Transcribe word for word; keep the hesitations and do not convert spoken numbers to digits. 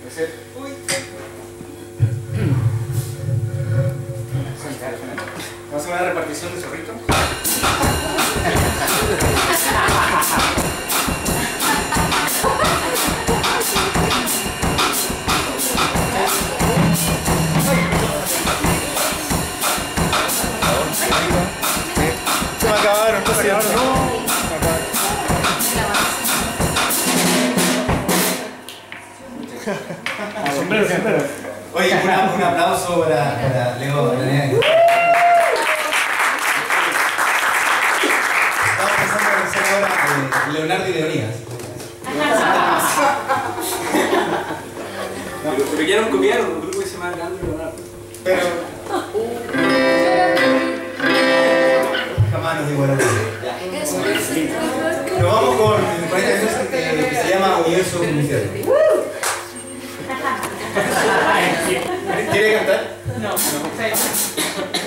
Empecé. Uy. Vamos a hacer una repartición de chorrito. Se me acabaron, no se acabaron, no. Sombrero, sombrero. Oye, una, un aplauso para, para Leo. Estaba pensando en hacer ahora eh, Leonardo y Leonidas. Pero, pero ya nos copiaron, un grupo que se llama Leonardo y Leonardo. Pero... jamás nos igualaron. Pero vamos con, con esta canción que, que se llama Universo Universo. ¿Quiere cantar? No, no.